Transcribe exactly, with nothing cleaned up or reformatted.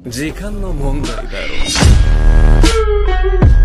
時間の問題だろう。